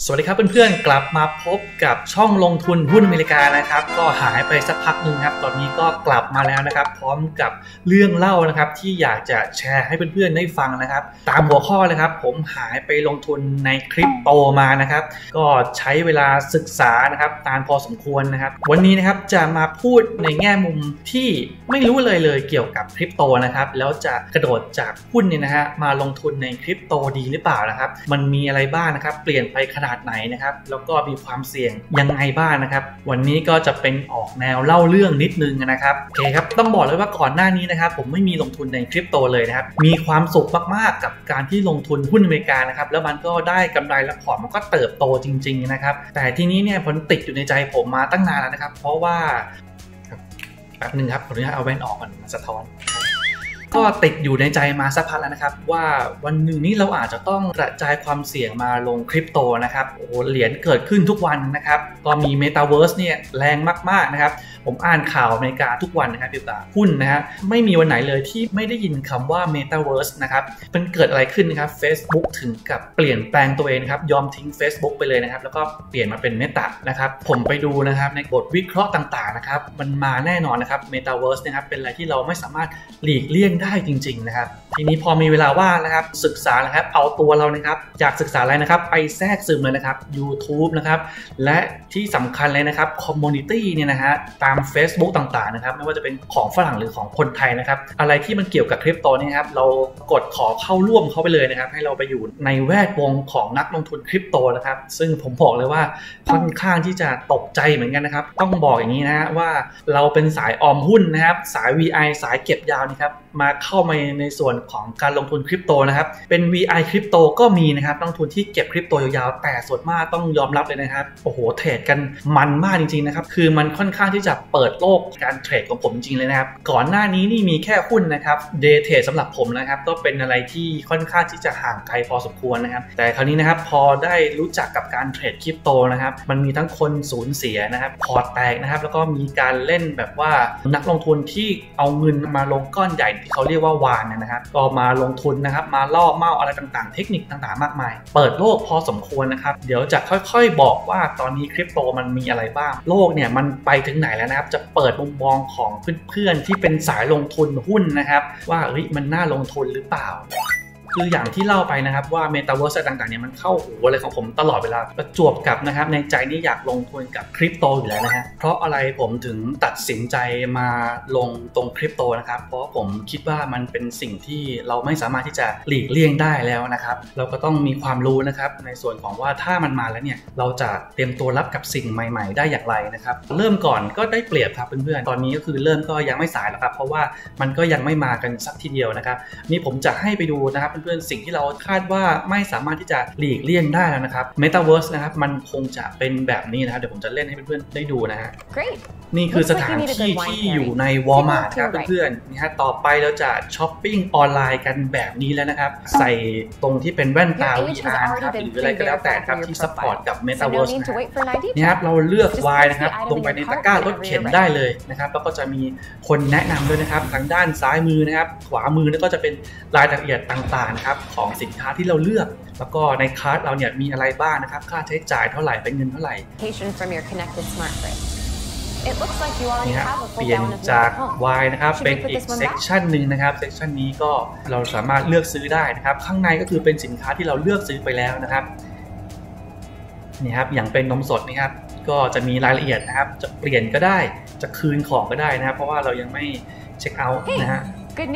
สวัสดีครับเพื่อนๆกลับมาพบกับช่องลงทุนหุ้นอเมริกานะครับก็หายไปสักพักหนึ่งครับตอนนี้ก็กลับมาแล้วนะครับพร้อมกับเรื่องเล่านะครับที่อยากจะแชร์ให้เพื่อนๆได้ฟังนะครับตามหัวข้อเลยครับผมหายไปลงทุนในคริปโตมานะครับก็ใช้เวลาศึกษานะครับนานพอสมควรนะครับวันนี้นะครับจะมาพูดในแง่มุมที่ไม่รู้เลยเกี่ยวกับคริปโตนะครับแล้วจะกระโดดจากหุ้นเนี่ยนะฮะมาลงทุนในคริปโตดีหรือเปล่านะครับมันมีอะไรบ้างนะครับเปลี่ยนไปขนาดไหนนะครับแล้วก็มีความเสี่ยงยังไงบ้างนะครับวันนี้ก็จะเป็นออกแนวเล่าเรื่องนิดนึงนะครับโอเคครับต้องบอกเลยว่าก่อนหน้านี้นะครับผมไม่มีลงทุนในคริปโตเลยนะครับมีความสุขมากๆกับการที่ลงทุนหุ้นอเมริกานะครับแล้วมันก็ได้กำไรและพอร์ตมันก็เติบโตจริงๆนะครับแต่ทีนี้เนี่ยผลติดอยู่ในใจผมมาตั้งนานแล้วนะครับเพราะว่าแป๊บนึงครับขออนุญาตเอาแว่นออกก่อนมันสะท้อนก็ติดอยู่ในใจมาสักพักแล้วนะครับว่าวันหนึ่งนี้เราอาจจะต้องกระจายความเสี่ยงมาลงคริปโตนะครับโอ้เหรียญเกิดขึ้นทุกวันนะครับก็มี Metaverse เนี่ยแรงมากๆนะครับผมอ่านข่าวอเมริกาทุกวันนะครับเกี่ยวกับหุ้นนะฮะไม่มีวันไหนเลยที่ไม่ได้ยินคำว่า Metaverse นะครับมันเกิดอะไรขึ้นนะครับ Facebook ถึงกับเปลี่ยนแปลงตัวเองครับยอมทิ้ง Facebook ไปเลยนะครับแล้วก็เปลี่ยนมาเป็น Meta นะครับผมไปดูนะครับในบทวิเคราะห์ต่างๆนะครับมันมาแน่นอนนะครับ Metaverse นะครับเป็นอะไรที่เราไม่สามารถหลีกเลี่ยงได้จริงๆนะครับทีนี้พอมีเวลาว่างนะครับศึกษานะครับเอาตัวเรานะครับอยากศึกษาอะไรนะครับไปแทรกซึมเลยนะครับ YouTube นะครับและที่สำคัญเลยนะครับ Community เนี่ยนะฮะตาม Facebook ต่างๆนะครับไม่ว่าจะเป็นของฝรั่งหรือของคนไทยนะครับอะไรที่มันเกี่ยวกับคริปโตนี่ครับเรากดขอเข้าร่วมเข้าไปเลยนะครับให้เราไปอยู่ในแวดวงของนักลงทุนคริปโตนะครับซึ่งผมบอกเลยว่าค่อนข้างที่จะตกใจเหมือนกันนะครับต้องบอกอย่างนี้นะฮะว่าเราเป็นสายออมหุ้นนะครับสาย VI สายเก็บยาวนะครับมาเข้ามาในส่วนของการลงทุนคริปโตนะครับเป็น VI คริปโตก็มีนะครับนักลงทุนที่เก็บคริปโตยาวๆแต่ส่วนมากต้องยอมรับเลยนะครับโอ้โหเทรดกันมันมากจริงๆนะครับคือมันค่อนข้างที่จะเปิดโลกการเทรดของผมจริงเลยนะครับก่อนหน้านี้นี่มีแค่หุ้นนะครับเดย์เทรดสำหรับผมนะครับก็เป็นอะไรที่ค่อนข้างที่จะห่างไกลพอสมควรนะครับแต่คราวนี้นะครับพอได้รู้จักกับการเทรดคริปโตนะครับมันมีทั้งคนสูญเสียนะครับพอร์ตแตกนะครับแล้วก็มีการเล่นแบบว่านักลงทุนที่เอาเงินมาลงก้อนใหญ่ที่เขาเรียกว่าวานนะครับก็มาลงทุนนะครับมาล่อเมาอะไรต่างๆเทคนิคต่างๆมากมายเปิดโลกพอสมควรนะครับเดี๋ยวจะค่อยๆบอกว่าตอนนี้คริปโตมันมีอะไรบ้างโลกเนี่ยมันไปถึงไหนแล้วนะครับจะเปิดมุมมองของเพื่อนๆที่เป็นสายลงทุนหุ้นนะครับว่ามันน่าลงทุนหรือเปล่าคืออย่างที่เล่าไปนะครับว่า Metaverse ต่างๆเนี่ยมันเข้าหูอะไรของผมตลอดเวลาประจวบกับนะครับในใจนี่อยากลงทุนกับคริปโตอยู่แล้วนะฮะเพราะอะไรผมถึงตัดสินใจมาลงตรงคริปโตนะครับเพราะผมคิดว่ามันเป็นสิ่งที่เราไม่สามารถที่จะหลีกเลี่ยงได้แล้วนะครับเราก็ต้องมีความรู้นะครับในส่วนของว่าถ้ามันมาแล้วเนี่ยเราจะเตรียมตัวรับกับสิ่งใหม่ๆได้อย่างไรนะครับเริ่มก่อนก็ได้เปรียบครับเพื่อนๆตอนนี้ก็คือเริ่มก็ยังไม่สายหรอกครับเพราะว่ามันก็ยังไม่มากันสักทีเดียวนะครับนี่ผมจะให้ไปดูนะครับเพื่อนๆสิ่งที่เราคาดว่าไม่สามารถที่จะหลีกเลี่ยงได้แล้วนะครับ Metaverse นะครับมันคงจะเป็นแบบนี้นะครับเดี๋ยวผมจะเล่นให้เพื่อนๆได้ดูนะฮะนี่คือสถานที่ที่อยู่ใน Walmart ครับเพื่อนๆนี่ฮะต่อไปเราจะช้อปปิ้งออนไลน์กันแบบนี้แล้วนะครับใส่ตรงที่เป็นแว่นตา VR นะครับหรืออะไรก็แล้วแต่ครับที่ซัพพอร์ตกับ Metaverse นะนี่ครับเราเลือก Y นะครับลงไปในตะกร้ารถเข็นได้เลยนะครับแล้วก็จะมีคนแนะนำด้วยนะครับทางด้านซ้ายมือนะครับขวามือแล้วก็จะเป็นรายละเอียดต่างๆนะครับของสินค้าที่เราเลือกแล้วก็ในคาร์ทเราเนี่ยมีอะไรบ้างนะครับค่าใช้จ่ายเท่าไหร่เป็นเงินเท่าไหร่นี่ครับเปลี่ยนจาก Y นะครับเป็นอีกเซกชันหนึ่งนะครับเซกชันนี้ก็เราสามารถเลือกซื้อได้นะครับข้างในก็คือเป็นสินค้าที่เราเลือกซื้อไปแล้วนะครับนี่ครับอย่างเป็นนมสดนี่ครับก็จะมีรายละเอียดนะครับจะเปลี่ยนก็ได้จะคืนของก็ได้นะครับเพราะว่าเรายังไม่เช็คเอาท์นะฮะ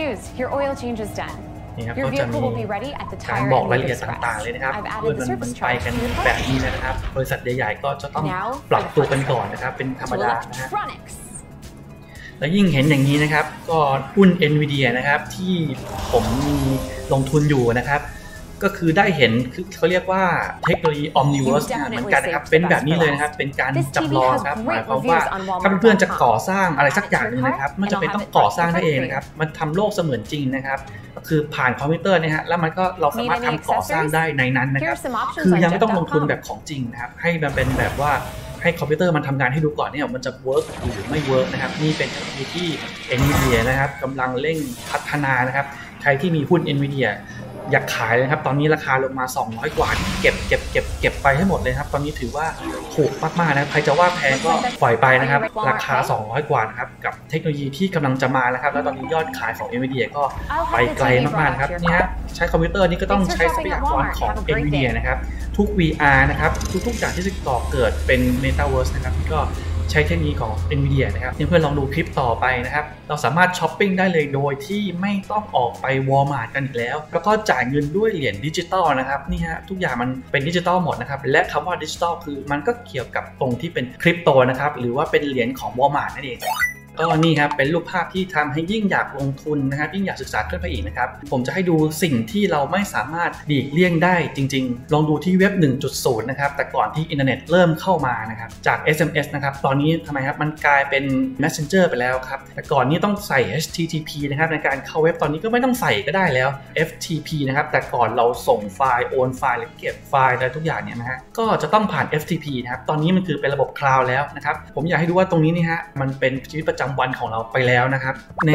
นี่ครับก็จะมีการบอกรายละเอียดต่างๆเลยนะครับเพื่อมันไปกันแบบนี้นะครับบริษัทใหญ่ๆก็จะต้องปรับตัวกันก่อนนะครับเป็นธรรมดานะฮะและยิ่งเห็นอย่างนี้นะครับก็หุ้น Nvidia นะครับที่ผมมีลงทุนอยู่นะครับก็คือได้เห็นเขาเรียกว่าเทคโนโลยี Omniverse เหมือนกันนะครับเป็นแบบนี้เลยนะครับเป็นการจำลองครับหมายความว่าถ้าเพื่อนๆจะก่อสร้างอะไรสักอย่างนึงนะครับมันจะเป็นต้องก่อสร้างได้เองนะครับมันทำโลกเสมือนจริงนะครับคือผ่านคอมพิวเตอร์เนี่ยฮะแล้วมันก็เราสามารถทำก่อสร้างได้ในนั้นนะครับคือยังไม่ต้องลงทุนแบบของจริงนะครับให้มันเป็นแบบว่าให้คอมพิวเตอร์มันทำงานให้ดูก่อนเนี่ยมันจะเวิร์กหรือไม่เวิร์กนะครับนี่เป็นเทคโนโลยีที่ Nvidia นะครับกำลังเร่งพัฒนานะครับใครที่มีหุ้น Nvidia อยากขายเลยครับตอนนี้ราคาลงมา200กว่าเก็บไปให้หมดเลยครับตอนนี้ถือว่าถูกมากๆนะใครจะว่าแพงก็ปล่อยไปนะครับราคา200กว่านะครับกับเทคโนโลยีที่กำลังจะมานะครับแล้วตอนนี้ยอดขายของ NVIDIA ก็ไปไกลมากๆนะครับนี่ฮะใช้คอมพิวเตอร์นี่ก็ต้องใช้ทรัพยากรของ NVIDIA นะครับทุก VR นะครับทุกๆอย่างที่จะก่อเกิดเป็น Metaverse นะครับก็ใช้เทคโนโลยีของ NVIDIA นะครับเพื่อนๆลองดูคลิปต่อไปนะครับเราสามารถช้อปปิ้งได้เลยโดยที่ไม่ต้องออกไป Walmart กันอีกแล้วก็จ่ายเงินด้วยเหรียญดิจิตอลนะครับนี่ฮะทุกอย่างมันเป็นดิจิตอลหมดนะครับและคำว่าดิจิตอลคือมันก็เกี่ยวกับตรงที่เป็นคริปโตนะครับหรือว่าเป็นเหรียญของ Walmart นั่นเองก็นี่ครับเป็นรูปภาพที่ทำให้ยิ่งอยากลงทุนนะครับยิ่งอยากศึกษาขึ้นไปอีกนะครับผมจะให้ดูสิ่งที่เราไม่สามารถหลีกเลี่ยงได้จริงๆลองดูที่เว็บ 1.0 นะครับแต่ก่อนที่อินเทอร์เน็ตเริ่มเข้ามานะครับจาก SMS นะครับตอนนี้ทำไมครับมันกลายเป็น Messenger ไปแล้วครับแต่ก่อนนี้ต้องใส่ HTTP นะครับในการเข้าเว็บตอนนี้ก็ไม่ต้องใส่ก็ได้แล้ว FTP นะครับแต่ก่อนเราส่งไฟล์โอนไฟล์หรือเก็บไฟล์อะไรทุกอย่างเนี่ยนะฮะก็จะต้องผ่าน FTP นะครับตอนนี้มันคือเป็นระบบคลาวด์แล้วนะครับผมอยากให้ดูว่าตรงนี้นี่ฮะมันเป็นชีวิตประจำวันของเราไปแล้วนะครับ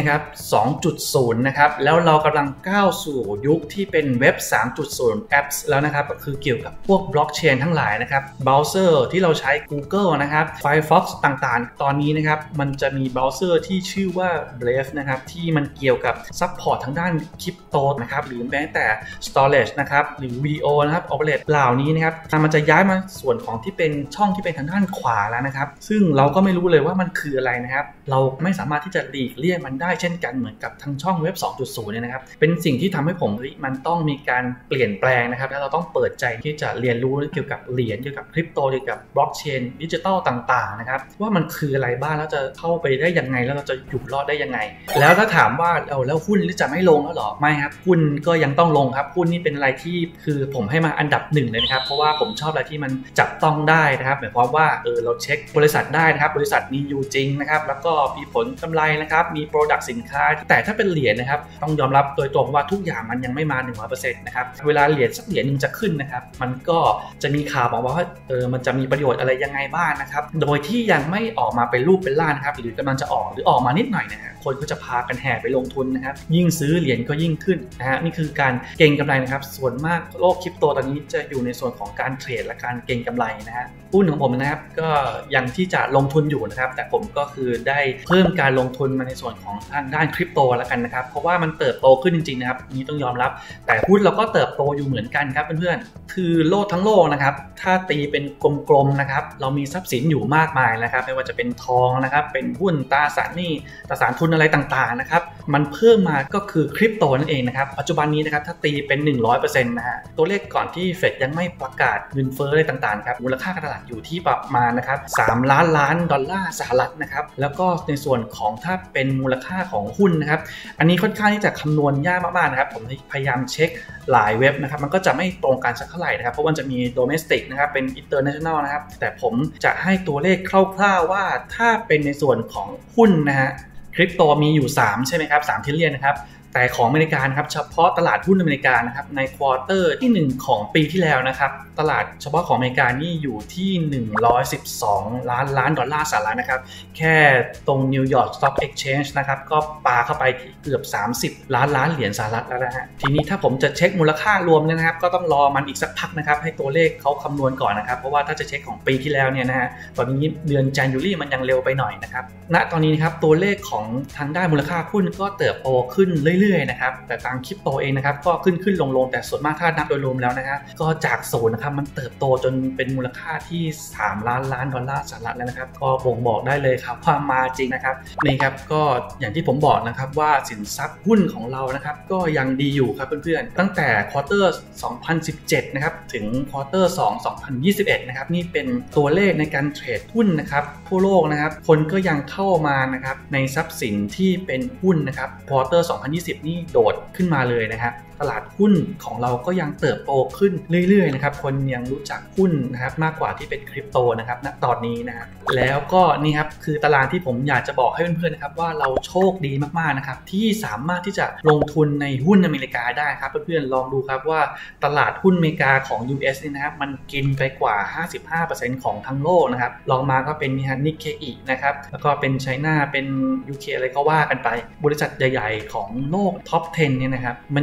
2.0 นะครับแล้วเรากำลังก้าวสู่ยุคที่เป็นเว็บ 3.0 แอปแล้วนะครับก็คือเกี่ยวกับพวกบล็อกเชนทั้งหลายนะครับเบราว์เซอร์ที่เราใช้ Google นะครับ Firefox ต่างๆตอนนี้นะครับมันจะมีเบราว์เซอร์ที่ชื่อว่า Brave นะครับที่มันเกี่ยวกับซัพพอร์ตทางด้านคริปโตนะครับหรือแม้แต่ storage นะครับหรือวิดีโอนะครับ operate เหล่านี้นะครับมันจะย้ายมาส่วนของที่เป็นช่องที่เป็นทางด้านขวาแล้วนะครับซึ่งเราก็ไม่รู้เลยว่ามันคืออะไรนะครับเราไม่สามารถที่จะหลีกเลี่ยงมันได้เช่นกันเหมือนกับทางช่องเว็บ 2.0 เนี่ยนะครับเป็นสิ่งที่ทำให้ผมมันต้องมีการเปลี่ยนแปลงนะครับแล้วเราต้องเปิดใจที่จะเรียนรู้เกี่ยวกับเหรียญเกี่ยวกับคริปโตเกี่ยวกับบล็อกเชนดิจิทัลต่างๆนะครับว่ามันคืออะไรบ้างแล้วจะเข้าไปได้ยังไงแล้วเราจะอยู่รอดได้ยังไงแล้วถ้าถามว่าแล้วหุ้นจะไม่ลงแล้วหรอไม่ครับหุ้นก็ยังต้องลงครับหุ้นนี่เป็นอะไรที่คือผมให้มาอันดับ1เลยนะครับเพราะว่าผมชอบอะไรที่มันจับต้องได้นะครับหมายความว่าเราเช็คบริษัทได้นะครับบริษัทมีอยู่จริงนะครับแล้วก็มีผลกำไรนะครับมี Product สินค้าแต่ถ้าเป็นเหรียญนะครับต้องยอมรับโดยตรงว่าทุกอย่างมันยังไม่มา 100% นะครับเวลาเหรียญสักเหรียญนึงจะขึ้นนะครับมันก็จะมีข่าวบอกว่ามันจะมีประโยชน์อะไรยังไงบ้างนะครับโดยที่ยังไม่ออกมาเป็นรูปเป็นร่างนะครับหรือกำลังจะออกหรือออกมานิดหน่อยนะฮะคนก็จะพากันแห่ไปลงทุนนะครับยิ่งซื้อเหรียญก็ยิ่งขึ้นนะฮะนี่คือการเก็งกำไรนะครับส่วนมากโลกคริปโตตอนนี้จะอยู่ในส่วนของการเทรดและการเก็งกำไรนะฮะหุ้นของผมนะครับก็ยังที่จะลงทุนอยู่นะครับแต่ผมก็คือได้เพิ่มการลงทุนมาในส่วนของทางด้านคริปโตแล้วกันนะครับเพราะว่ามันเติบโตขึ้นจริงๆนะครับนี้ต้องยอมรับแต่หุ้นเราก็เติบโตอยู่เหมือนกันครับเพื่อนๆคือโลกทั้งโลกนะครับถ้าตีเป็นกลมๆนะครับเรามีทรัพย์สินอยู่มากมายนะครับไม่ว่าจะเป็นทองนะครับเป็นหุ้นตราสารหนี้ตราสารทุนอะไรต่างๆนะครับมันเพิ่มมาก็คือคริปโตนั่นเองนะครับปัจจุบันนี้นะครับถ้าตีเป็น 100% นะฮะตัวเลขก่อนที่เฟดยังไม่ประกาศเงินเฟ้ออะไรต่างๆครับมูลค่าการตลาดอยู่ที่ประมาณนะครับ3 ล้านดอลลาร์สหรัฐนะครับแล้วก็ในส่วนของถ้าเป็นมูลค่าของหุ้นนะครับอันนี้ค่อนข้างที่จะคำนวณยากมากๆนะครับผมพยายามเช็คหลายเว็บนะครับมันก็จะไม่ตรงกันสักเท่าไหร่นะครับเพราะมันจะมี domestic นะครับเป็น international นะครับแต่ผมจะให้ตัวเลขคร่าวๆว่าถ้าเป็นในส่วนของหุ้นนะฮะคริปโตมีอยู่3ใช่ไหมครับ3 trillion นะครับแต่ของอเมริกาครับเฉพาะตลาดหุ้นอเมริกานะครับในควอเตอร์ที่1ของปีที่แล้วนะครับตลาดเฉพาะของอเมริกานี่อยู่ที่112 ล้านดอลลาร์สหรัฐนะครับแค่ตรง New York Stock Exchange นะครับก็ปาเข้าไปเกือบ30 ล้านเหรียญสหรัฐแล้วนะฮะทีนี้ถ้าผมจะเช็คมูลค่ารวมนะครับก็ต้องรอมันอีกสักพักนะครับให้ตัวเลขเขาคำนวณก่อนนะครับเพราะว่าถ้าจะเช็คของปีที่แล้วเนี่ยนะฮะตอนนี้เดือน January มันยังเร็วไปหน่อยนะครับณตอนนี้นะครับตัวเลขของทางด้านมูลค่าหุ้นก็เติบโตขึ้นเรื่อยๆนะครับแต่ตามคริปโตเองนะครับก็ขึ้นลงแต่ส่วนมากถ้านับโดยรวมแล้วนะครับก็จากศูนย์นะครับมันเติบโตจนเป็นมูลค่าที่3 ล้านดอลลาร์สหรัฐแล้วนะครับก็บ่งบอกได้เลยครับความมาจริงนะครับนี่ครับก็อย่างที่ผมบอกนะครับว่าสินทรัพย์หุ้นของเรานะครับก็ยังดีอยู่ครับเพื่อนๆตั้งแต่ควอเตอร์2017นะครับถึงควอเตอร์2 2021นะครับนี่เป็นตัวเลขในการเทรดหุ้นนะครับทั่วโลกนะครับคนก็ยังเข้ามานะครับในทรัพย์สินที่เป็นหุ้นนะครับควอเตอร์2020นี่โดดขึ้นมาเลยนะครับตลาดหุ้นของเราก็ยังเติบโตขึ้นเรื่อยๆนะครับคนยังรู้จักหุ้นนะครับมากกว่าที่เป็นคริปโตนะครับณตอนนี้นะครับแล้วก็นี่ครับคือตารางที่ผมอยากจะบอกให้เพื่อนๆนะครับว่าเราโชคดีมากๆนะครับที่สามารถที่จะลงทุนในหุ้นอเมริกาได้ครับเพื่อนๆลองดูครับว่าตลาดหุ้นอเมริกาของ US นี่นะครับมันกินไปกว่า 55% ของทั้งโลกนะครับลองมาก็เป็นนิกเกอินะครับแล้วก็เป็นไชน่าเป็น UK อะไรก็ว่ากันไปบริษัทใหญ่ๆของโลกท็อป 10 เนี่ยนะครับมันอยู่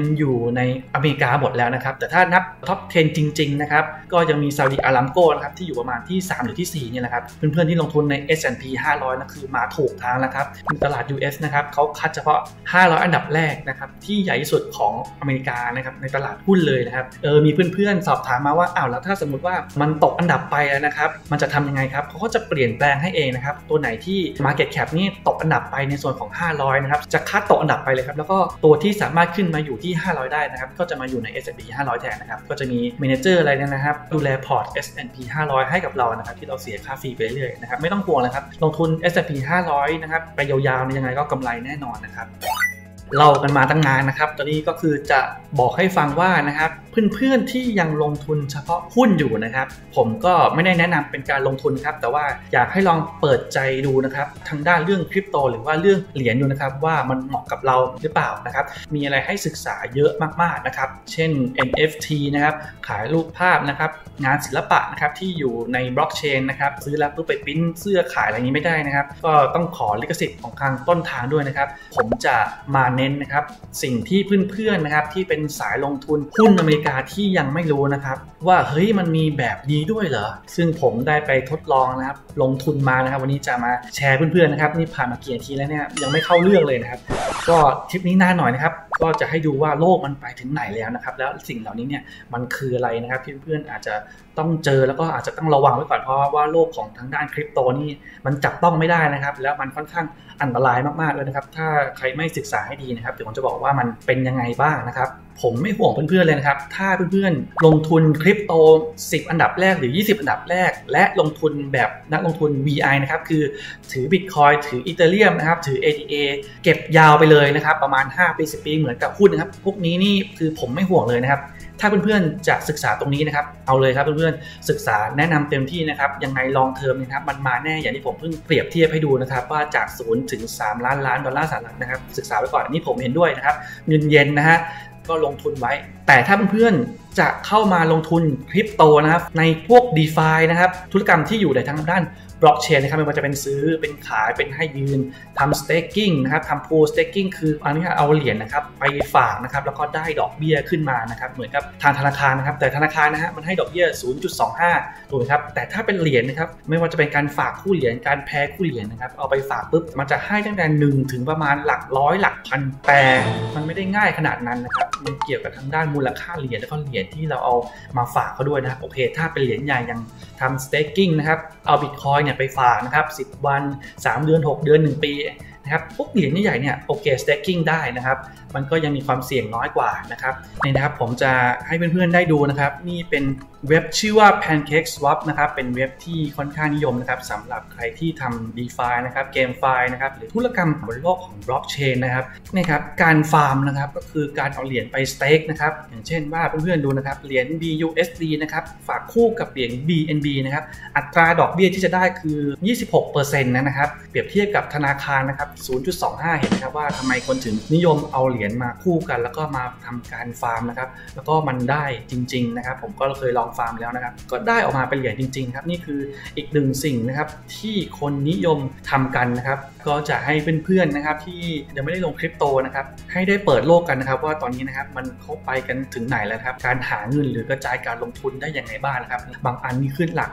ในอเมริกาหมดแล้วนะครับแต่ถ้านับท็อป 10 จริงๆนะครับก็ยังมีซาอุดิอารามโกนะครับที่อยู่ประมาณที่3หรือที่4เนี่ยแหละครับเพื่อนๆที่ลงทุนใน S&P 500นะคือมาถูกทางแล้วครับตลาด US นะครับเขาคัดเฉพาะ500อันดับแรกนะครับที่ใหญ่ที่สุดของอเมริกานะครับในตลาดหุ้นเลยนะครับมีเพื่อนๆสอบถามมาว่าแล้วถ้าสมมติว่ามันตกอันดับไปนะครับมันจะทำยังไงครับเขาก็จะเปลี่ยนแปลงให้เองนะครับตัวไหนที่ Market Cap นี่ตกอันดับไปในส่วนของ500นะครับจะคัดตกอันดับไปเลยครับแล้วก็ตัวที่สามารถขึ้นมาอยู่ที่500ได้นะครับก็จะมาอยู่ใน S&P 500แทนนะครับก็จะมีเมเนเจอร์อะไรนะครับดูแลพอร์ต S&P 500ให้กับเรานะครับที่เราเสียค่าฟรีไปเรื่อยๆนะครับไม่ต้องห่วงนะครับลงทุน S&P 500นะครับไปยาวๆยังไงก็กำไรแน่นอนนะครับเล่ากันมาตั้งนานนะครับตอนนี้ก็คือจะบอกให้ฟังว่านะครับเพื่อนๆที่ยังลงทุนเฉพาะหุ้นอยู่นะครับผมก็ไม่ได้แนะนำเป็นการลงทุนครับแต่ว่าอยากให้ลองเปิดใจดูนะครับทางด้านเรื่องคริปโตหรือว่าเรื่องเหรียญดูนะครับว่ามันเหมาะกับเราหรือเปล่านะครับมีอะไรให้ศึกษาเยอะมากๆนะครับเช่น NFT นะครับขายรูปภาพนะครับงานศิลปะนะครับที่อยู่ในบล็อกเชนนะครับซื้อแล้วปุ๊บไปปริ้นเสื้อขายอะไรนี้ไม่ได้นะครับก็ต้องขอลิขสิทธิ์ของทางต้นทางด้วยนะครับผมจะมาเน้นนะครับสิ่งที่เพื่อนๆนะครับที่เป็นสายลงทุนหุ้นอเมริกาที่ยังไม่รู้นะครับว่าเฮ้ยมันมีแบบนี้ด้วยเหรอซึ่งผมได้ไปทดลองนะครับลงทุนมานะครับวันนี้จะมาแชร์เพื่อนๆนะครับนี่ผ่านมากี่นาทีแล้วเนี่ยยังไม่เข้าเรื่องเลยนะครับก็คลิปนี้นานหน่อยนะครับก็จะให้ดูว่าโลกมันไปถึงไหนแล้วนะครับแล้วสิ่งเหล่านี้เนี่ยมันคืออะไรนะครับที่เพื่อนๆอาจจะต้องเจอแล้วก็อาจจะต้องระวังไว้ก่อนเพราะว่าโลกของทางด้านคริปโตนี่มันจับต้องไม่ได้นะครับแล้วมันค่อนข้างอันตรายมากๆเลยนะครับถ้าใครไม่ศึกษาให้ดีนะครับเดี๋ยวผมจะบอกว่ามันเป็นยังไงบ้างนะครับผมไม่ห่วงเพื่อนๆเลยนะครับถ้าเพื่อนๆลงทุนคริปโต10อันดับแรกหรือ20อันดับแรกและลงทุนแบบนักลงทุน VI นะครับคือถือ Bitcoin ถือ Ethereum นะครับถือ ADA เก็บยาวไปเลยนะครับประมาณ5ปี10ปีเหมือนกับหุ้นนะครับพวกนี้นี่คือผมไม่ห่วงเลยนะครับถ้าเพื่อนๆจะศึกษาตรงนี้นะครับเอาเลยครับเพื่อนๆศึกษาแนะนำเต็มที่นะครับยังไงลองเทอมนะครับมันมาแน่อย่างที่ผมเพิ่งเปรียบเทียบให้ดูนะครับว่าจาก0ถึง3ล้านล้านดอลลาร์สหรัฐนะครับศึกษาไว้ก่อนอันนี้ผมเห็นด้วยนะครับเงินเย็นนะฮะก็ลงทุนไว้แต่ถ้าเพื่อนๆจะเข้ามาลงทุนคริปโตนะครับในพวก DeFi นะครับธุรกรรมที่อยู่ในทางด้านบล็อกเชนนะครับไม่ว่าจะเป็นซื้อเป็นขายเป็นให้ยืนทำ staking นะครับทำ pool staking คืออันนี้เอาเหรียญนะครับไปฝากนะครับแล้วก็ได้ดอกเบี้ยขึ้นมานะครับเหมือนกับทางธนาคารนะครับแต่ธนาคารนะฮะมันให้ดอกเบี้ย 0.25 ถูกไหมครับแต่ถ้าเป็นเหรียญนะครับไม่ว่าจะเป็นการฝากคู่เหรียญการแพ้คู่เหรียญนะครับเอาไปฝากปุ๊บมันจะให้ตั้งแต่1ถึงประมาณหลักร้อยหลักพันแต่มันไม่ได้ง่ายขนาดนั้นนะครับมันเกี่ยวกับทางด้านมูลค่าเหรียญแล้วก็เหรียญที่เราเอามาฝากเขาด้วยนะโอเคถ้าเป็นเหรียญใหญ่ยังทำ staking นะครับเอา Bitcoin เนี่ยไปฝากนะครับ10วัน3เดือน6เดือน1ปีนะครับพวกเหรียญใหญ่เนี่ยโอเค staking ได้นะครับมันก็ยังมีความเสี่ยงน้อยกว่านะครับนี่นะครับผมจะให้เพื่อนๆได้ดูนะครับนี่เป็นเว็บชื่อว่า PancakeSwap นะครับเป็นเว็บที่ค่อนข้างนิยมนะครับสำหรับใครที่ทำ DeFi นะครับ GameFi นะครับหรือธุรกรรมบนโลกของ Blockchain นะครับนี่ครับการฟาร์มนะครับก็คือการเอาเหรียญไป stake นะครับอย่างเช่นว่าเพื่อนๆดูนะครับเหรียญ BUSD นะครับฝากคู่กับเหรียญ BNB นะครับอัตราดอกเบี้ยที่จะได้คือ 26% นะครับเปรียบเทียบกับธนาคารนะครับ 0.25 เห็นไหมครับว่าทำไมคนถึงนิยมเอาเหรียญมาคู่กันแล้วก็มาทำการฟาร์มนะครับแล้วก็มันได้จริงๆนะครับผมก็เคยลองฟาร์มแล้วนะครับก็ได้ออกมาเป็นเหรียญจริงๆครับนี่คืออีกหนึ่งสิ่งนะครับที่คนนิยมทำกันนะครับก็จะให้เพื่อนๆนะครับที่ยังไม่ได้ลงคริปโตนะครับให้ได้เปิดโลกกันนะครับว่าตอนนี้นะครับมันเข้าไปกันถึงไหนแล้วครับการหาเงินหรือกระจายการลงทุนได้อย่างไรบ้างนะครับบางอันมีขึ้นหลัก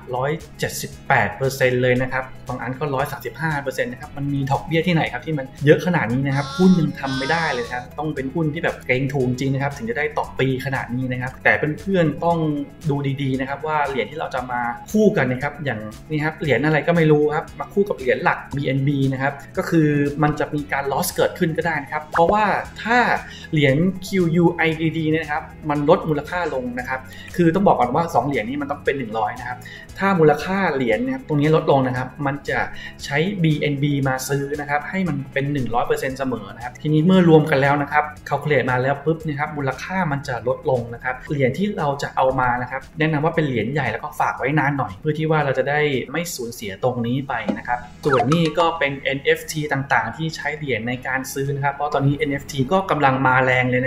178% เลยนะครับบางอันก็ 135% นะครับมันมีดอกเบี้ยที่ไหนครับที่มันเยอะขนาดนี้นะครับหุ้นยังทำไม่ได้เลยครับต้องเป็นหุ้นที่แบบเก่งถูกจริงนะครับถึงจะได้ต่อปีขนาดนี้นะครับแต่เพื่อนๆต้องดูดีๆนะครับว่าเหรียญที่เราจะมาคู่กันนะครับอย่างนี่ครับเหรียญอะไรก็ไม่รู้ครับมาคู่กับเหรียญหลัก BNB นะครับก็คือมันจะมีการ loss เกิดขึ้นก็ได้นะครับเพราะว่าถ้าเหรียญ QUIDD นะครับมันลดมูลค่าลงนะครับคือต้องบอกก่อนว่า2เหรียญนี้มันต้องเป็น100นะครับถ้ามูลค่าเหรียญนะครับตรงนี้ลดลงนะครับมันจะใช้ BNB มาซื้อนะครับให้มันเป็น 100% เสมอนะครับทีนี้เมื่อรวมกันแล้วนะครับcalculate มาแล้วปุ๊บนะครับมูลค่ามันจะลดลงนะครับเหรียญที่เราจะเอามานะครับแนะนำว่าเป็นเหรียญใหญ่แล้วก็ฝากไว้นานหน่อยเพื่อที่ว่าเราจะได้ไม่สูญเสียตรงนี้ไปนะครับส่วนนี้ก็เป็น NFT ต่างๆที่ใช้เหรียญในการซื้อนะครับเพราะตอนนี้ NFT ก็กำลังมาแรงเลยนะครับ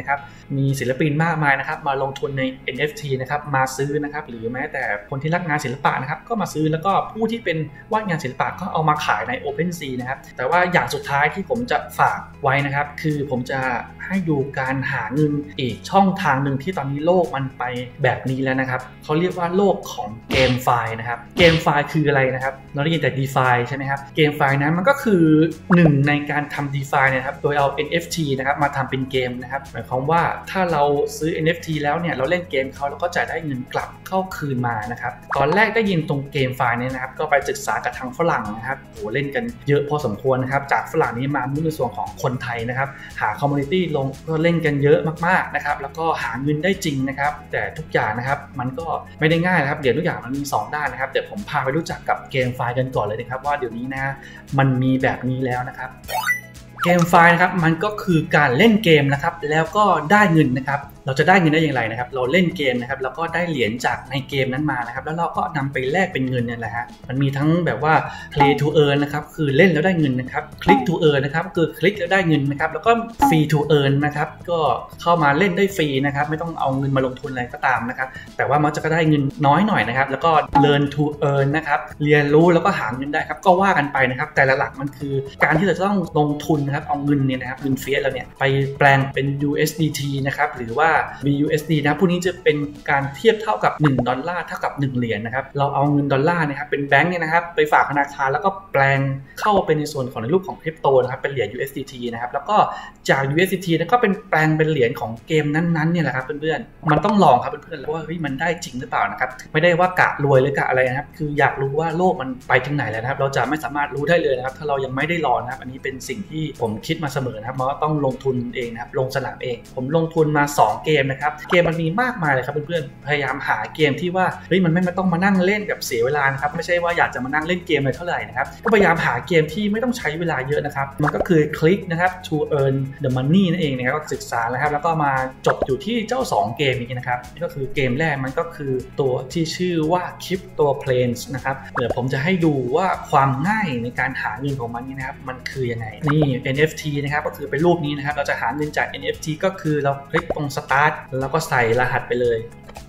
มีศิลปินมากมายนะครับมาลงทุนใน NFT นะครับมาซื้อนะครับหรือแม้แต่คนที่รักงานศิลปะนะครับก็มาซื้อแล้วก็ผู้ที่เป็นวาดงานศิลปะก็เอามาขายใน OpenSea นะครับแต่ว่าอย่างสุดท้ายที่ผมจะฝากไว้นะครับคือผมจะให้ดูการหาเงินอีกช่องทางหนึ่งที่ตอนนี้โลกมันไปแบบนี้แล้วนะครับเขาเรียกว่าโลกของเกมไฟล์นะครับเกมไฟล์คืออะไรนะครับเราได้ยินแต่ DeFi ใช่ไหมครับเกมไฟล์นั้นมันก็คือหนึ่งในการทำ DeFi นะครับโดยเอา NFT นะครับมาทำเป็นเกมนะครับหมายความว่าถ้าเราซื้อ NFT แล้วเนี่ยเราเล่นเกมเขาแล้วก็จะได้เงินกลับเข้าคืนมานะครับตอนแรกได้ยินตรงเกมไฟล์เนี่ยนะครับก็ไปศึกษากับทางฝรั่งนะครับโหเล่นกันเยอะพอสมควรนะครับจากฝรั่งนี้มามุ่งในส่วนของคนไทยนะครับหาคอมมูนิตี้ลงก็เล่นกันเยอะมากๆนะครับแล้วก็หาเงินได้จริงนะครับแต่ทุกอย่างนะครับมันก็ไม่ได้ง่ายนะครับเดี๋ยวทุกอย่างมันมี2ด้านนะครับเดี๋ยวผมพาไปรู้จักกับเกมไฟล์กันก่อนเลยนะครับว่าเดี๋ยวนี้นะมันมีแบบนี้แล้วนะครับเกมไฟล์นะครับมันก็คือการเล่นเกมนะครับแล้วก็ได้เงินนะครับเราจะได้เงินได้อย่างไรนะครับเราเล่นเกมนะครับแล้วก็ได้เหรียญจากในเกมนั้นมานะครับแล้วเราก็นำไปแลกเป็นเงินเนี่ยแหละฮะมันมีทั้งแบบว่า play to earn นะครับคือเล่นแล้วได้เงินนะครับ click to earn นะครับคือคลิกแล้วได้เงินนะครับแล้วก็ free to earn นะครับก็เข้ามาเล่นได้ฟรีนะครับไม่ต้องเอาเงินมาลงทุนอะไรก็ตามนะครับแต่ว่ามันจะก็ได้เงินน้อยหน่อยนะครับแล้วก็ learn to earn นะครับเรียนรู้แล้วก็หาเงินได้ครับก็ว่ากันไปนะครับแต่หลักมันคือการที่เราจะต้องลงทุนนะครับเอาเงินเนี่ยนะครับเงินเฟียสเราเนี่ยไปแปลงเป็น USDT นะครับหรือว่าBUSD นะพวกนี้จะเป็นการเทียบเท่ากับ$1เท่ากับ1เหรียญนะครับเราเอาเงินดอลลาร์นะครับเป็นแบงค์เนี่ยนะครับไปฝากธนาคารแล้วก็แปลงเข้าไปในส่วนของในรูปของคริปโตนะครับเป็นเหรียญ USDT นะครับแล้วก็จาก USDT นั้นก็เป็นแปลงเป็นเหรียญของเกมนั้นๆเนี่ยแหละครับเพื่อนๆมันต้องลองครับเพื่อนๆว่าเฮ้ยมันได้จริงหรือเปล่านะครับไม่ได้ว่ากะรวยหรือกะอะไรนะครับคืออยากรู้ว่าโลกมันไปถึงไหนแล้วนะครับเราจะไม่สามารถรู้ได้เลยนะครับถ้าเรายังไม่ได้ลองนะครับอันนี้เป็นสิ่งที่ผมคิดมาเสมอนะครับว่าต้องลงทุนเองนะครับลงสนามเองผมลงทุนมา2เกมนะครับเกมมันมีมากมายเลยครับเพื่อนๆพยายามหาเกมที่ว่าเฮ้ยมันไม่ต้องมานั่งเล่นแบบเสียเวลานะครับไม่ใช่ว่าอยากจะมานั่งเล่นเกมเลยเท่าไหร่นะครับก็พยายามหาเกมที่ไม่ต้องใช้เวลาเยอะนะครับมันก็คือคลิกนะครับ to earn the money นั่นเองนะครับก็ศึกษาแล้วครับแล้วก็มาจบอยู่ที่เจ้า2เกมนี้นะครับนี่ก็คือเกมแรกมันก็คือตัวที่ชื่อว่า Crypto Planes นะครับเดี๋ยวผมจะให้ดูว่าความง่ายในการหาเงินของมันนี่นะครับมันคือยังไงนี่ NFT นะครับก็คือเป็นรูปนี้นะครับเราจะหาเงินจาก NFT ก็คือเราคลิกตรง start แล้วก็ใส่รหัสไปเลย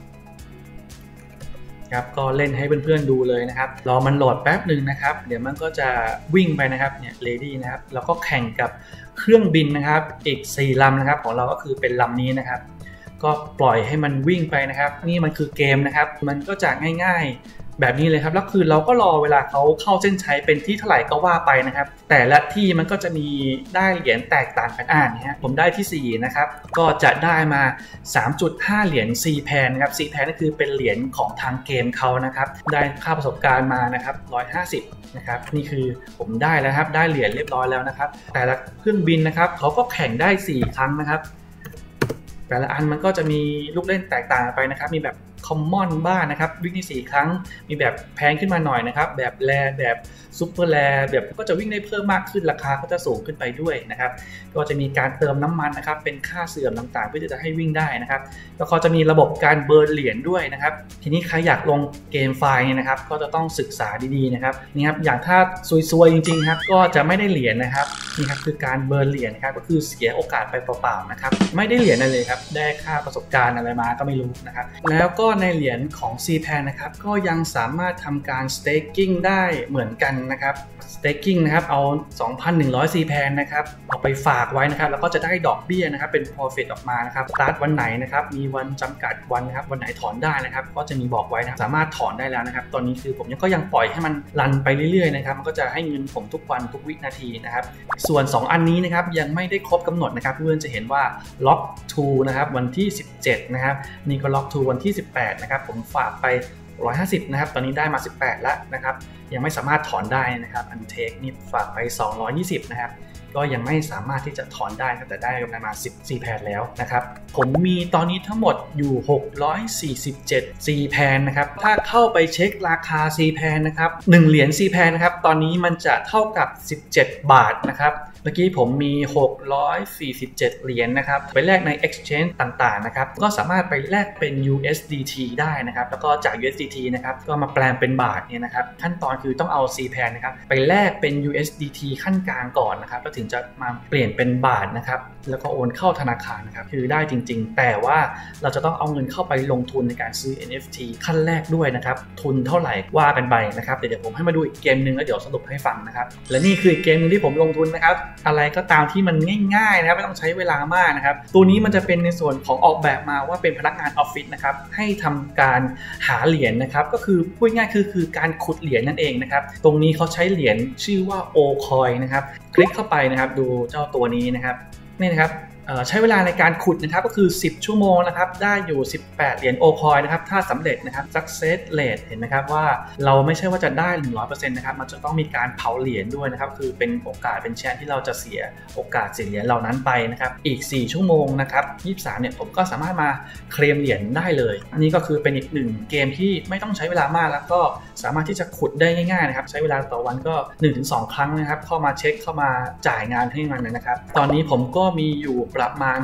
ครับก็เล่นให้เพื่อนๆดูเลยนะครับรอมันโหลดแป๊บหนึ่งนะครับเดี๋ยวมันก็จะวิ่งไปนะครับเนี่ย ready นะครับแล้วก็แข่งกับเครื่องบินนะครับอีก4ลำนะครับของเราก็คือเป็นลำนี้นะครับก็ปล่อยให้มันวิ่งไปนะครับนี่มันคือเกมนะครับมันก็จะง่ายๆแบบนี้เลยครับแล้วคือเราก็รอเวลาเขาเข้าเส้นชัยเป็นที่เท่าไหร่ก็ว่าไปนะครับแต่ละที่มันก็จะมีได้เหรียญแตกต่างกันเนี่ยผมได้ที่4นะครับก็จะได้มา 3.5 เหรียญ CPAN นะครับ CPAN ก็คือเป็นเหรียญของทางเกมเขานะครับได้ค่าประสบการณ์มานะครับ150นะครับนี่คือผมได้แล้วครับได้เหรียญเรียบร้อยแล้วนะครับแต่ละเครื่องบินนะครับเขาก็แข่งได้4ครั้งนะครับแต่ละอันมันก็จะมีลูกเล่นแตกต่างไปนะครับมีแบบคอมมอนบ้างนะครับวิ่งที่4ครั้งมีแบบแพงขึ้นมาหน่อยนะครับแบบแรแบบซุปเปอร์แรแบบก็จะวิ่งได้เพิ่มมากขึ้นราคาก็จะสูงขึ้นไปด้วยนะครับก็จะมีการเติมน้ำมันนะครับเป็นค่าเสื่อมต่างๆเพื่อที่จะให้วิ่งได้นะครับแล้วก็จะมีระบบการเบิร์นเหรียญด้วยนะครับทีนี้ใครอยากลงเกมไฟล์เนี่ยนะครับก็จะต้องศึกษาดีๆนะครับนี่ครับอย่างถ้าซวยๆจริงๆครับก็จะไม่ได้เหรียญนะครับนี่ครับคือการเบิร์นเหรียญนะครับก็คือเสียโอกาสไปเปล่าๆนะครับไม่ได้เหรียญอะไรเลยครับได้ค่าประสบการณ์อะไรมาก็ไม่รู้นะครับแล้วก็ในเหรียญของ CPAN นะครับก็ยังสามารถทำการ staking ได้เหมือนกันนะครับ staking นะครับเอา 2,100 CPAN นะครับเอาไปฝากไว้นะครับแล้วก็จะได้ดอกเบี้ยนะครับเป็น profit ออกมานะครับสตาร์ทวันไหนนะครับมีวันจำกัดวันนะครับวันไหนถอนได้นะครับก็จะมีบอกไว้นะสามารถถอนได้แล้วนะครับตอนนี้คือผมก็ยังปล่อยให้มันรันไปเรื่อยๆนะครับมันก็จะให้เงินผมทุกวันทุกวินาทีนะครับส่วน2อันนี้นะครับยังไม่ได้ครบกำหนดนะครับเพื่อนจะเห็นว่า lock to นะครับวันที่17นะครับนี่ก็ lock to วันที่18นะครับผมฝากไป150นะครับตอนนี้ได้มา18แล้วนะครับยังไม่สามารถถอนได้นะครับอันเทคนี่ฝากไป220นะครับก็ยังไม่สามารถที่จะถอนได้แต่ได้ประมาณ10 CPAN แล้วนะครับผมมีตอนนี้ทั้งหมดอยู่647 CPAN นะครับถ้าเข้าไปเช็คราคา CPAN นะครับ1เหรียญ CPAN นะครับตอนนี้มันจะเท่ากับ17 บาทนะครับเมื่อกี้ผมมี647เหรียญนะครับไปแลกใน exchange ต่างๆนะครับก็สามารถไปแลกเป็น USDT ได้นะครับแล้วก็จาก USDT นะครับก็มาแปลงเป็นบาทเนี่ยนะครับขั้นตอนคือต้องเอา CPAN นะครับไปแลกเป็น USDT ขั้นกลางก่อนนะครับแล้วถึงจะมาเปลี่ยนเป็นบาทนะครับแล้วก็โอนเข้าธนาคารนะครับคือได้จริงๆแต่ว่าเราจะต้องเอาเงินเข้าไปลงทุนในการซื้อ NFT ขั้นแรกด้วยนะครับทุนเท่าไหร่ว่ากันไปนะครับเดี๋ยวผมให้มาดูอีกเกมนึงแล้วเดี๋ยวสรุปให้ฟังนะครับและนี่คือเกมนึงที่ผมลงทุนนะครับอะไรก็ตามที่มันง่ายๆนะครับไม่ต้องใช้เวลามากนะครับตัวนี้มันจะเป็นในส่วนของออกแบบมาว่าเป็นพนักงานออฟฟิศนะครับให้ทำการหาเหรียญนะครับก็คือพูดง่ายคือการขุดเหรียญนั่นเองนะครับตรงนี้เขาใช้เหรียญชื่อว่า OCoin นะครับคลิกเข้าไปนะครับดูเจ้าตัวนี้นะครับนี่นะครับใช้เวลาในการขุดนะครับก็คือ10ชั่วโมงนะครับได้อยู่18เหรียญโอคอยนะครับถ้าสำเร็จนะครับ success rate เห็นไหมครับว่าเราไม่ใช่ว่าจะได้ 100% นะครับมันจะต้องมีการเผาเหรียญด้วยนะครับคือเป็นโอกาสเป็นแชนที่เราจะเสียโอกาสเสียเหรียญเหล่านั้นไปนะครับอีก4ชั่วโมงนะครับ23เนี่ยผมก็สามารถมาเคลมเหรียญได้เลยนี่ก็คือเป็นอีกหนึ่งเกมที่ไม่ต้องใช้เวลามากแล้วก็สามารถที่จะขุดได้ง่ายๆนะครับใช้เวลาต่อวันก็ 1-2 ครั้งนะครับเข้ามาเช็คเข้ามาจ่ายงานให้มันนะครับตอนนี้ผมก็มีอยู่ประมาณ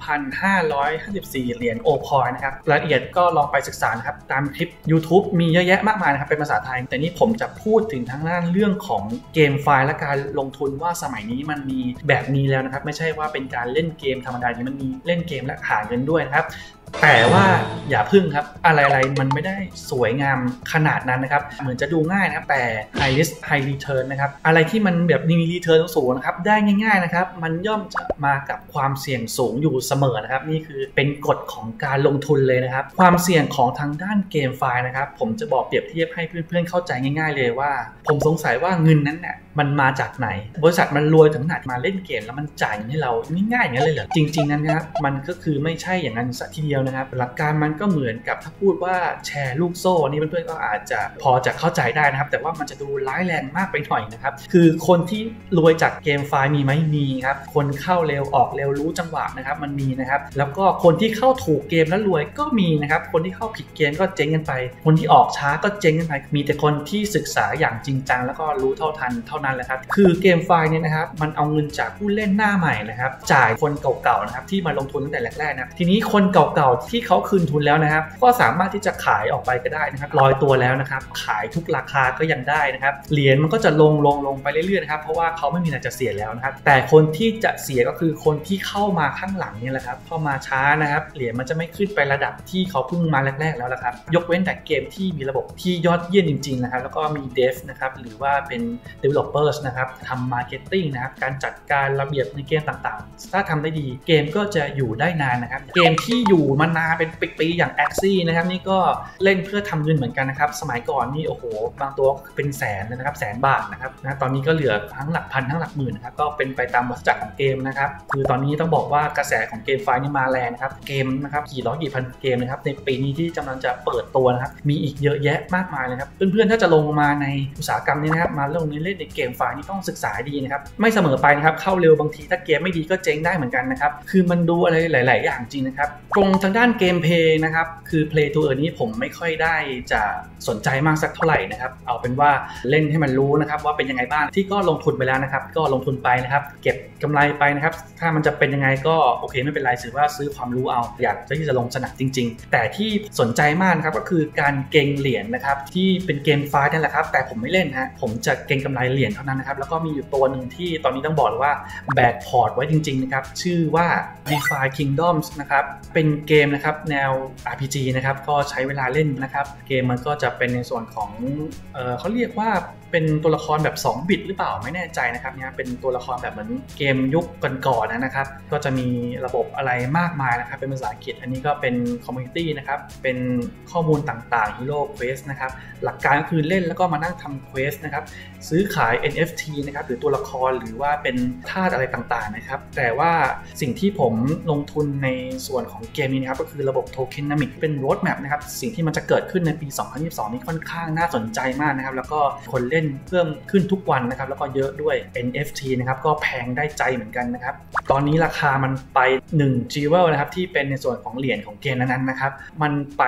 2,554 เหรียญโอคอยนะครับรายละเอียดก็ลองไปศึกษานะครับตามคลิป YouTube มีเยอะแยะมากมายนะครับเป็นภาษาไทยแต่นี่ผมจะพูดถึงทางด้านเรื่องของเกมไฟล์และการลงทุนว่าสมัยนี้มันมีแบบนี้แล้วนะครับไม่ใช่ว่าเป็นการเล่นเกมธรรมดาที่มันมีเล่นเกมและหาเงินด้วยนะครับแต่ว่าอย่าพึ่งครับอะไรมันไม่ได้สวยงามขนาดนั้นนะครับเหมือนจะดูง่ายนะครับแต่ high risk high return นะครับอะไรที่มันแบบมี return สูงนะครับได้ง่ายๆนะครับมันย่อมจะมากับความเสี่ยงสูงอยู่เสมอนะครับนี่คือเป็นกฎของการลงทุนเลยนะครับความเสี่ยงของทางด้านเกมไฟล์นะครับผมจะบอกเปรียบเทียบให้เพื่อนๆเข้าใจง่ายๆเลยว่าผมสงสัยว่าเงินนั้นเนี่ยมันมาจากไหนบริษัทมันรวยถึงขนาดมาเล่นเกมแล้วมันจ่ายให้เราง่ายๆอย่างนั้นเลยเหรอจริงๆนั้นนะครับมันก็คือไม่ใช่อย่างนั้นสักทีเดียวนะครับหลักการมันก็เหมือนกับถ้าพูดว่าแชร์ลูกโซ่นี่เพื่อนๆก็อาจจะพอจะเข้าใจได้นะครับแต่ว่ามันจะดูร้ายแรงมากไปหน่อยนะครับคือคนที่รวยจากเกมไฟล์มีไหมมีครับคนเข้าเร็วออกเร็วรู้จังหวะนะครับมันมีนะครับแล้วก็คนที่เข้าถูกเกมแล้วรวยก็มีนะครับคนที่เข้าผิดเกมก็เจ๊งกันไปคนที่ออกช้าก็เจ๊งกันไปมีแต่คนที่ศึกษาอย่างจริงจังแล้วก็รู้เท่าทันเท่านั้นแหละครับคือเกมไฟล์เนี่ยนะครับมันเอาเงินจากผู้เล่นหน้าใหม่นะครับจ่ายคนเก่าๆนะครับที่มาลงทุนตั้งแต่แรกๆนะทีนี้คนเก่าๆที่เขาคืนทุนแล้วนะครับก็สามารถที่จะขายออกไปก็ได้นะครับลอยตัวแล้วนะครับขายทุกราคาก็ยังได้นะครับเหรียญมันก็จะลงไปเรื่อยๆนะครับเพราะว่าเขาไม่มีอะไรจะเสียแล้วนะครับแต่คนที่จะเสียก็คือคนที่เข้ามาข้างหลังนี่แหละครับเข้ามาช้านะครับเหรียญมันจะไม่ขึ้นไประดับที่เขาเพิ่งมาแรกๆแล้วละครับยกเว้นแต่เกมที่มีระบบที่ยอดเยี่ยมจริงๆนะครับแล้วก็มี Dev นะครับหรือว่าเป็น Developers นะครับทำ Marketing นะครับการจัดการระเบียบในเกมต่างๆถ้าทำได้ดีเกมก็จะอยู่ได้นานนะครับเกมที่อยู่มานานเป็นปีๆอย่าง Axie นะครับนี่ก็เล่นเพื่อทำเงินเหมือนกันนะครับสมัยก่อนนี่โอ้โหบางตัวเป็นแสนเลยนะครับ100,000 บาทนะครับนะตอนนี้ก็เหลือทั้งหลักพันทั้งหลักหมื่นนะครับก็เป็นไปตามวัฏจักรของเกมนะครับคือตอนนี้ต้องบอกว่ากระแสของเกมไฟล์นี่มาแรงนะครับเกมนะครับกี่ร้อยกี่พันเกมนะครับในปีนี้ที่กำลังจะเปิดตัวนะครับมีอีกเยอะแยะมากมายเลยครับเพื่อนๆถ้าจะลงมาในอุตสาหกรรมนี้นะครับมาลงเล่นในเกมไฟล์นี่ต้องศึกษาดีนะครับไม่เสมอไปนะครับเข้าเร็วบางทีถ้าเกมไม่ดีก็เจ๊งได้เหมือนกันนะครับคือมันดูอะไรหลายๆอย่างจริงนะครับตรงทางด้านเกมเพลย์นะครับคือ Play to Earn นี้ผมไม่ค่อยได้จะสนใจมากสักเท่าไหร่นะครับเอาเป็นว่าเล่นให้มันรู้นะครับว่าเป็นยังไงบ้างที่ก็ลงทุนไปแล้วนะครับก็ลงทุนไปนะครับเก็บกำไรไปนะครับถ้ามันจะเป็นยังไงก็โอเคไม่เป็นไรถือว่าซื้อความรู้เอาอยากที่จะลงสนามจริงๆแต่ที่สนใจมากนะครับก็คือการเก็งเหรียญนะครับที่เป็นเกมไฟล์นั่นแหละครับแต่ผมไม่เล่นฮะผมจะเก็งกำไรเหรียญเท่านั้นนะครับแล้วก็มีอยู่ตัวหนึ่งที่ตอนนี้ต้องบอกว่าแบกพอร์ตไว้จริงๆนะครับชื่อว่า DeFi Kingdoms นะครับเป็นเกมนะครับแนว RPG นะครับก็ใช้เวลาเล่นนะครับเกมมันก็จะเป็นในส่วนของเขาเรียกว่าเป็นตัวละครแบบ2บิตหรือเปล่าไม่แน่ใจนะครับเนี่ยเป็นตัวละครแบบเหมือนเกมยุคก่อนๆนะครับก็จะมีระบบอะไรมากมายนะครับเป็นภาษาอังกฤษอันนี้ก็เป็นคอมมูนิตี้นะครับเป็นข้อมูลต่างๆ Hero Quest นะครับหลักการก็คือเล่นแล้วก็มานั่งทำ Quest นะครับซื้อขาย NFT นะครับหรือตัวละครหรือว่าเป็นธาตุอะไรต่างๆนะครับแต่ว่าสิ่งที่ผมลงทุนในส่วนของเกมนี้นะครับก็คือระบบ Tokenomics เป็น Roadmap นะครับสิ่งที่มันจะเกิดขึ้นในปี 2022 นี้ค่อนข้างน่าสนใจมากนะครับแล้วก็คนเล่นเพิ่มขึ้นทุกวันนะครับแล้วก็เยอะด้วย NFT นะครับก็แพงได้ใจเหมือนกันนะครับตอนนี้ราคามันไป1 Jewel นะครับที่เป็นในส่วนของเหรียญของเกมนั้นๆนะครับมันไป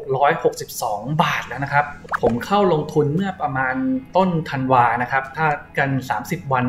662 บาทแล้วนะครับผมเข้าลงทุนเมื่อประมาณต้นธันวานะครับถ้ากัน30 วันนะครับ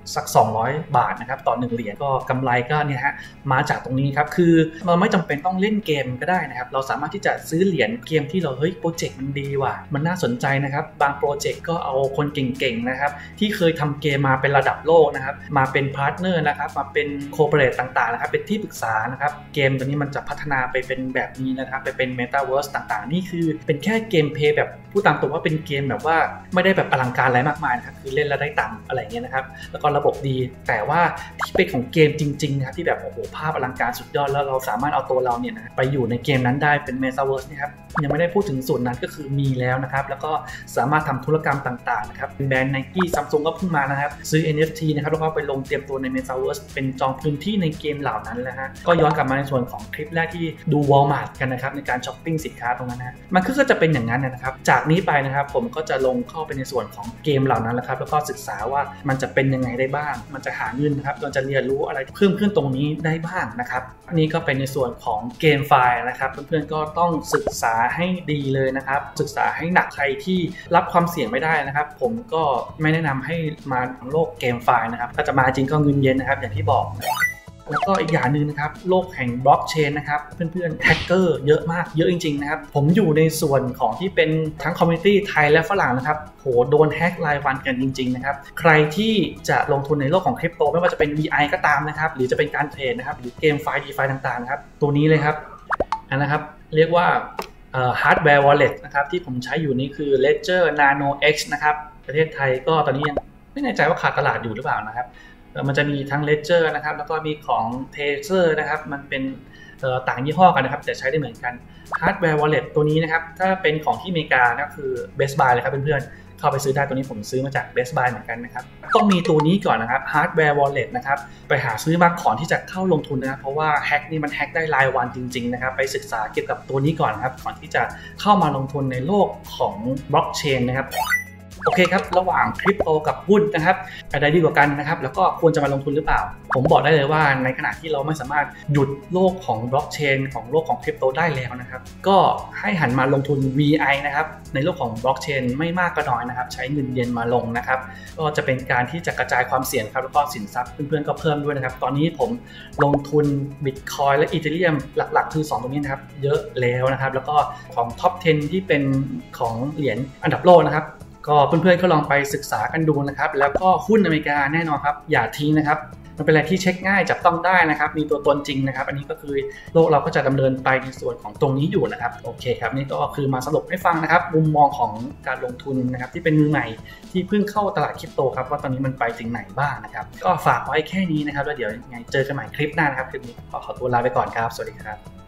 สัก200 บาทนะครับต่อ1เหรียญก็กำไรก็เนี่ยฮะมาจากตรงนี้ครับคือเราไม่จำเป็นต้องเล่นเกมก็ได้นะครับเราสามารถที่จะซื้อเหรียญเกมที่เราเฮ้ยโปรเจกต์มันดีว่ะมันน่าสนใจนะครับบางโปรเจกต์ก็เอาคนเก่งๆนะครับที่เคยทำเกมมาเป็นระดับโลกนะครับมาเป็นพาร์ทเนอร์นะครับมาเป็นโคเปอเรทต่างๆนะครับเป็นที่ปรึกษานะครับเกมตัวนี้มันจะพัฒนาไปเป็นแบบนี้นะครับไปเป็นเมตาเวิร์สต่างๆนี่คือเป็นแค่เกมเพลย์แบบพูดตามตรงว่าเป็นเกมแบบว่าไม่ได้แบบอลังการอะไรมากมายนะครับคือเล่นแล้วได้ตังค์อะไรเงี้ยนะครับแล้วก็ระบบดีแต่ว่าที่เป็นของเกมจริงๆนะครับที่แบบโอ้โหภาพอลังการสุดยอดแล้วเราสามารถเอาตัวเราเนี่ยนะไปอยู่ในเกมนั้นได้เป็นเมตาเวิร์สนะครับยังไม่ได้พูดถึงส่วนนั้นก็คือมีแล้วนะครับแล้วก็สามารถทำธุรกรรมต่างๆนะครับแบรนด์ Nike Samsung ก็เพิ่งมานะครับซื้อ NFT นะครับแล้วก็ไปลงเตรียมตัวใน Metaverse เป็นจองพื้นที่ในเกมเหล่านั้นแล้วฮะก็ย้อนกลับมาในส่วนของคลิปแรกที่ดู Walmart กันนะครับในการช้อปปิ้งสินค้าตรงนั้นนะมันก็จะเป็นอย่างนั้นนะครับจากนี้ไปนะครับผมก็จะลงเข้าไปในส่วนของเกมเหล่านั้นแล้วครับแล้วก็ศึกษาว่ามันจะเป็นยังไงได้บ้างมันจะหาเงินนะครับเราจะเรียนรู้อะไรเพิ่มขึ้นตรงนี้ได้บ้างนะครับอันนี้ก็เป็นในส่วนของเกมไฟล์นะครับเพื่อนๆก็ต้องศึกษาให้ดีเลยนะครับศึกษาให้หนักใครที่รับความเสี่ยงไม่ได้นะครับผมก็ไม่แนะนำให้มาโลกเกมไฟล์นะครับถ้าจะมาจริงก็เงินเย็นนะครับอย่างที่บอกแล้วก็อีกอย่างหนึ่งนะครับโลกแห่งบล็อกเชนนะครับเพื่อนๆแฮกเกอร์เยอะมากเยอะจริงๆนะครับผมอยู่ในส่วนของที่เป็นทั้งคอมมูนิตี้ไทยและฝรั่งนะครับโหโดนแฮกรายวันกันจริงๆนะครับใครที่จะลงทุนในโลกของคริปโตไม่ว่าจะเป็น VI ก็ตามนะครับหรือจะเป็นการเทรดนะครับหรือเกมไฟล์ DeFi ต่างๆนะครับตัวนี้เลยครับนะครับเรียกว่าhardware wallet นะครับที่ผมใช้อยู่นี้คือ Ledger Nano X นะครับประเทศไทยก็ตอนนี้ยังไม่แน่ใจว่าขาดตลาดอยู่หรือเปล่านะครับมันจะมีทั้ง Ledger นะครับแล้วก็มีของ Tether นะครับมันเป็นต่างยี่ห้อกันนะครับแต่ใช้ได้เหมือนกัน hardware wallet ตัวนี้นะครับถ้าเป็นของที่อเมริกาก็คือ Best Buy เลยครับเพื่อนๆเข้าไปซื้อได้ตัวนี้ผมซื้อมาจาก Best Buy เหมือนกันนะครับต้องมีตัวนี้ก่อนนะครับ hardware wallet นะครับไปหาซื้อมาก่อนที่จะเข้าลงทุนนะครับเพราะว่าแฮกนี่มันแฮกได้รายวันจริงๆนะครับไปศึกษาเกี่ยวกับตัวนี้ก่อนนะครับก่อนที่จะเข้ามาลงทุนในโลกของบล็อกเชนนะครับโอเคครับระหว่างคริปโตกับหุ้นนะครับอะไรดีกว่ากันนะครับแล้วก็ควรจะมาลงทุนหรือเปล่าผมบอกได้เลยว่าในขณะที่เราไม่สามารถหยุดโลกของบล็อกเชนของโลกของคริปโตได้แล้วนะครับก็ให้หันมาลงทุน VI นะครับในโลกของบล็อกเชนไม่มากก็น้อยนะครับใช้เงินเย็นมาลงนะครับก็จะเป็นการที่จะกระจายความเสี่ยงครับแล้วก็สินทรัพย์เพื่อนๆก็เพิ่มด้วยนะครับตอนนี้ผมลงทุน Bitcoin และ Ethereum หลักๆคือ2ตรงนี้นะครับเยอะแล้วนะครับแล้วก็ของ Top 10 ที่เป็นของเหรียญอันดับโลกนะครับก็เพื่อนๆก็ลองไปศึกษากันดูนะครับแล้วก็หุ้นอเมริกาแน่นอนครับอย่าทิ้งนะครับมันเป็นอะไรที่เช็คง่ายจับต้องได้นะครับมีตัวตนจริงนะครับอันนี้ก็คือโลกเราก็จะดำเนินไปในส่วนของตรงนี้อยู่นะครับโอเคครับนี่ก็คือมาสรุปให้ฟังนะครับมุมมองของการลงทุนนะครับที่เป็นมือใหม่ที่เพิ่งเข้าตลาดคริปโตครับว่าตอนนี้มันไปถึงไหนบ้างนะครับก็ฝากไว้แค่นี้นะครับแล้วเดี๋ยวยังไงเจอกันใหม่คลิปหน้านะครับคลิปนี้ขอตัวลาไปก่อนครับสวัสดีครับ